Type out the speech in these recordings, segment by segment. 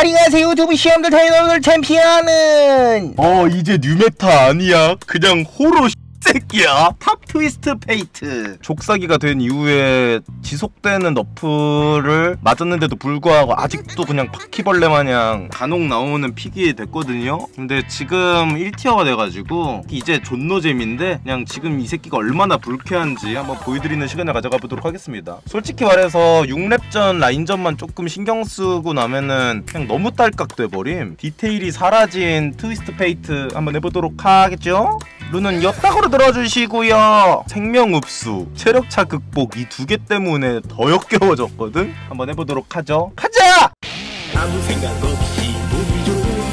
안녕하세요 유튜브 시험들 타이너들 챔피언은 이제 뉴메타 아니야. 그냥 호로 새끼야. 탑 트위스트 페이트 족사기가 된 이후에 지속되는 너프를 맞았는데도 불구하고 아직도 그냥 바퀴벌레 마냥 간혹 나오는 픽이 됐거든요. 근데 지금 1티어가 돼가지고 이제 존노잼인데 그냥 지금 이 새끼가 얼마나 불쾌한지 한번 보여드리는 시간을 가져가 보도록 하겠습니다. 솔직히 말해서 6렙전 라인전만 조금 신경 쓰고 나면은 그냥 너무 딸깍돼 버림. 디테일이 사라진 트위스트 페이트 한번 해보도록 하겠죠? 룬은 엿닥으로 들어주시고요. 생명 흡수, 체력차 극복 이 두 개 때문에 더 역겨워졌거든? 한번 해보도록 하죠. 가자! 아무 생각 없이 보기 좋은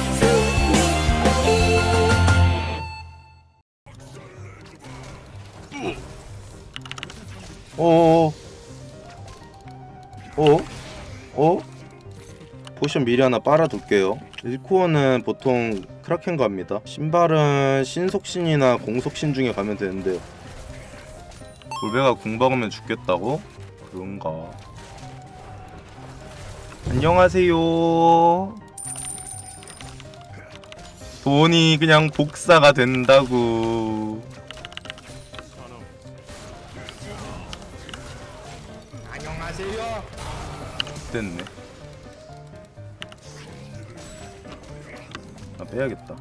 포션 미리 하나 빨아둘게요. 1코어는 보통 크라켄 갑니다. 신발은 신속신이나 공속신 중에 가면 되는데 골배가 궁 박으면 죽겠다고? 그런가. 안녕하세요. 돈이 그냥 복사가 된다고. 안녕하세요. 됐네. 빼야겠다.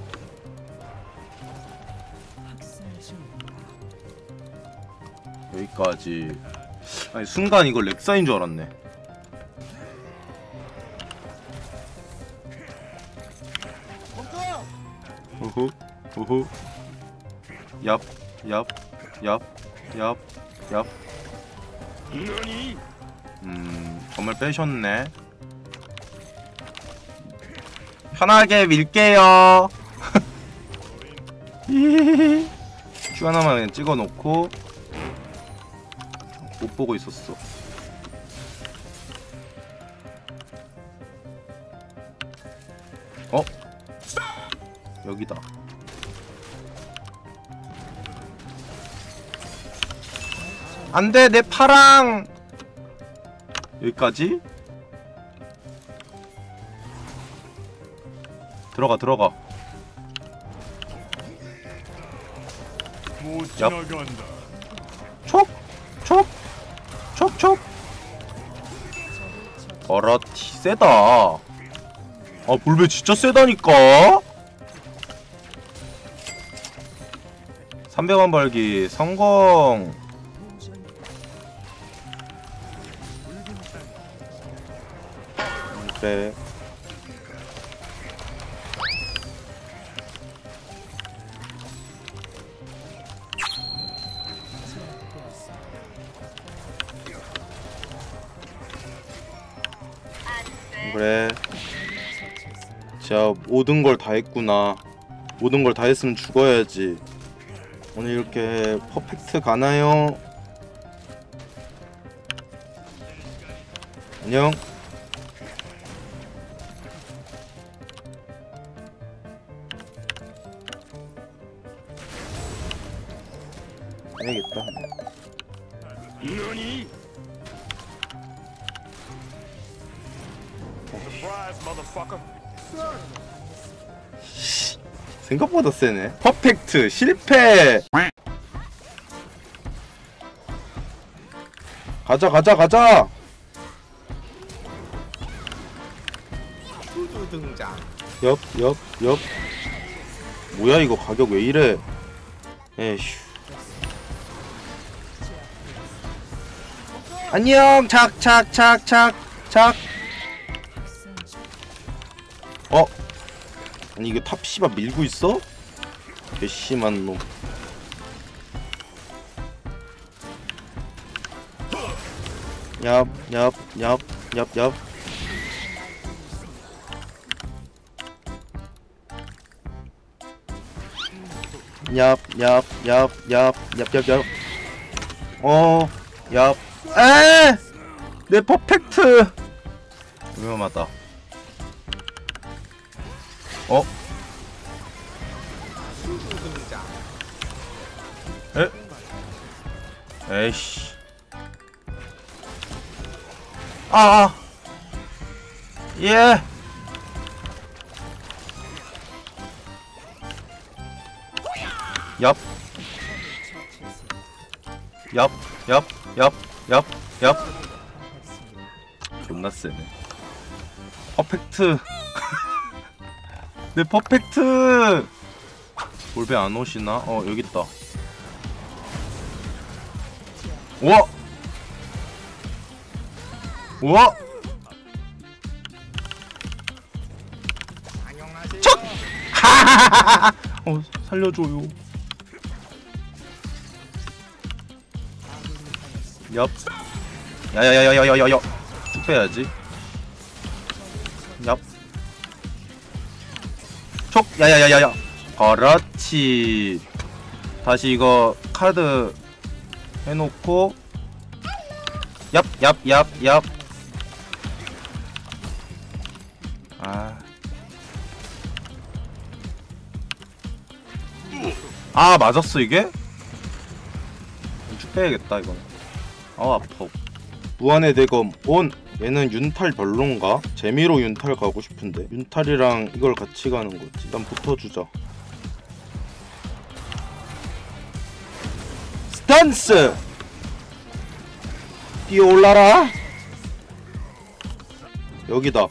여기까지. 아니 순간 이거 렉사인 줄 알았네. 우후 우후 얍 정말 빼셨네. 편하게 밀게요. 큐 하나만 그냥 찍어놓고 못 보고 있었어. 여기다. 안돼 내 파랑. 여기까지. 들어가. 얍. 촉. 어라티 세다. 아 볼베 진짜 세다니까. 300원 벌기 성공. 그래. 그래. 진짜 모든 걸 다 했구나. 모든 걸 다 했으면 죽어야지. 오늘 이렇게 퍼펙트 가나요? 안녕. 해야겠다. 생각보다 세네. 퍼펙트 실패. 가자. 슈즈 등장. 옆. 뭐야 이거 가격 왜 이래? 에휴. 안녕. 착. 아니 이거 탑 씨바 밀고 있어? 개심한 놈. 얍. 얍. 에! 내 퍼펙트. 위험하다. 에이씨. 예. 얍. 얍. 얍. 얍. 얍. 얍. 존나 세네. 퍼펙트. 네, 퍼펙트. 볼배 안 오시나? 어, 여기 있다. 우와. 우와. 척. 하하하하. 살려줘요. 얍. 야야야야야야야. 쭉 빼야지. 얍. 촉. 야야야야야. 그렇지. 다시 이거 카드 해놓고. 얍얍얍얍. 아 맞았어 이게? 쭉 빼야겠다 이건. 아파. 무한의 대검 온. 얘는 윤탈 별론가? 재미로 윤탈 가고 싶은데 윤탈이랑 이걸 같이 가는 거지. 일단 붙어주자. 스탄스! 뛰어올라라. 여기다.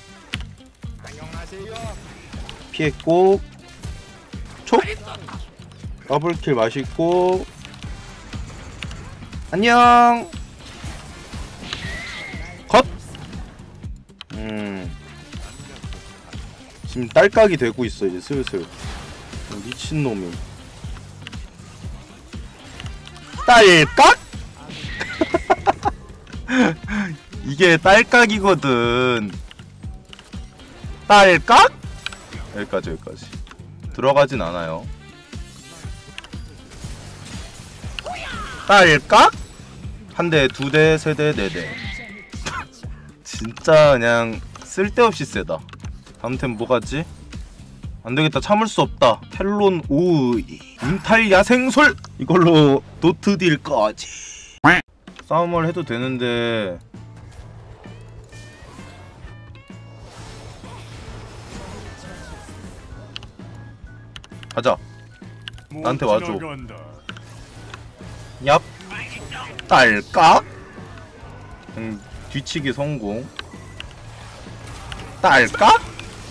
피했고 촉! 더블킬 맛있고. 안녕. 컷. 지금 딸깍이 되고 있어 이제 슬슬. 미친놈이. 딸깍? 이게 딸깍이거든. 딸깍? 여기까지. 들어가진 않아요. 딸깍? 한 대, 두 대, 세 대, 네 대. 진짜 그냥 쓸데없이 세다. 다음 템 뭐가지? 안되겠다. 참을 수 없다. 텔론 오의 윤탈 야생솔! 이걸로 도트 딜까지. 싸움을 해도 되는데 가자. 나한테 와줘. 얍. 딸깍. 뒤치기 성공. 딸깍.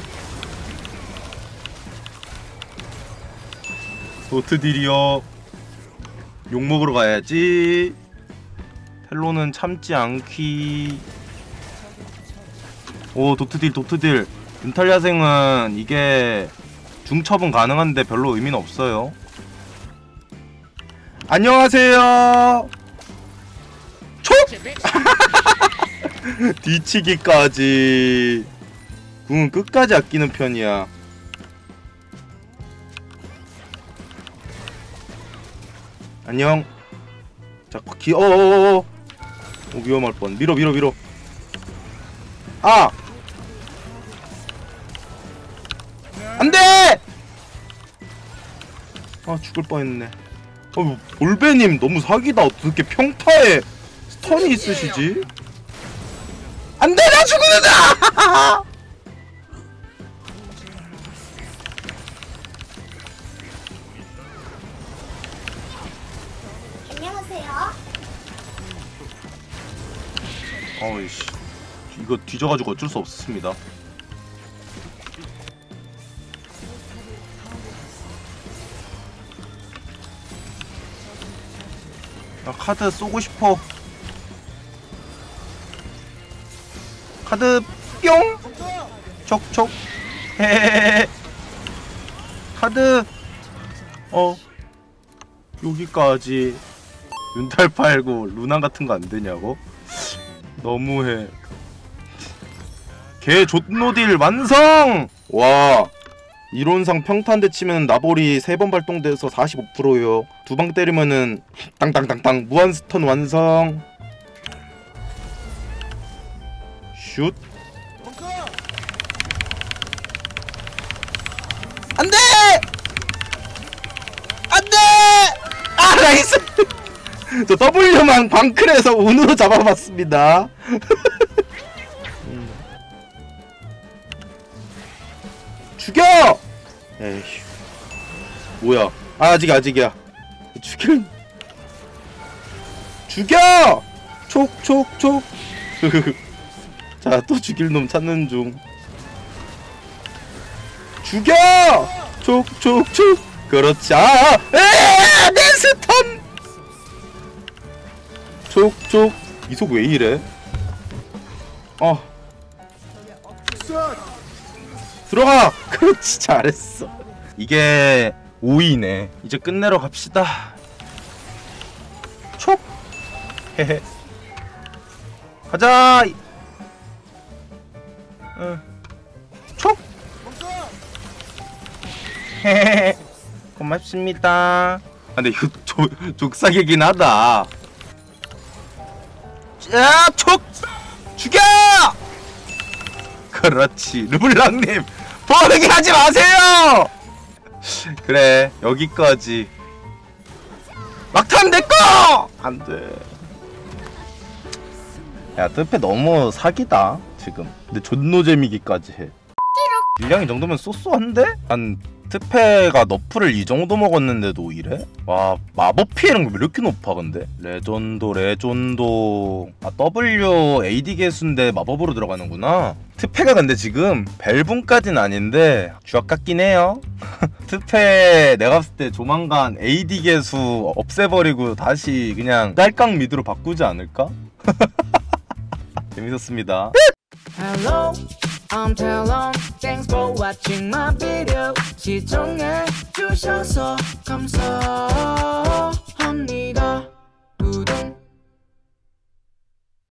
도트 딜이여. 욕먹으러 가야지. 텔로는 참지 않기. 오 도트딜. 윤탈야생은 이게 중첩은 가능한데 별로 의미는 없어요. 안녕하세요. 촉! 뒤치기까지. 궁은 끝까지 아끼는 편이야. 안녕. 자, 어어어어. 오, 위험할 뻔. 밀어. 아! 안 돼! 아, 죽을 뻔했네. 볼베님 너무 사기다. 어떻게 평타에 스턴이 있으시지? 안 돼! 나 죽는다! 안녕하세요. 어이씨. 이거 뒤져가지고 어쩔 수 없습니다. 나 카드 쏘고 싶어. 카드 뿅! 촉촉. 헤헤헤. 카드. 여기까지. 윤탈 팔고 루나 같은 거 안 되냐고? 너무해. 개 좆노딜 완성! 와. 이론상 평탄대 치면 나볼이 3번 발동돼서 45%요. 2방 때리면은 땅땅땅땅 무한 스턴 완성. 슛. 안돼! 안돼! 아 나이스! 저 W망 방클에서 운으로 잡아봤습니다. 죽여! 에휴 뭐야 아직이야 죽여 촉촉촉 자 또 죽일 놈 찾는 중 죽여 촉촉촉 그렇지 내 스턴 촉촉 이속 왜 이래 들어가 그렇지 잘했어 이게 5위네 이제 끝내러 갑시다 촉 헤헤 가자 촉 헤헤 고맙습니다 근데 이거 족사기긴 하다 야 촉 죽여 그렇지 르블랑님 버르기 하지 마세요 그래 여기까지 막탄 내꺼 안돼 야 트페 너무 사기다 지금 근데 존노재미기까지 해 딜량 이 정도면 쏘쏘한데? 난 트페가 너프를 이 정도 먹었는데도 이래? 와 마법 피해는 왜 이렇게 높아 근데? 레전도 W AD 개수인데 마법으로 들어가는구나 트페가 근데 지금 벨붕까진 아닌데 주악 같긴 해요 트페 내가 봤을 때 조만간 AD 개수 없애버리고 다시 그냥 짤깡 미드로 바꾸지 않을까? 재밌었습니다 Hello, I'm Talon. Thanks for watching my video. 시청해 주셔서 감사.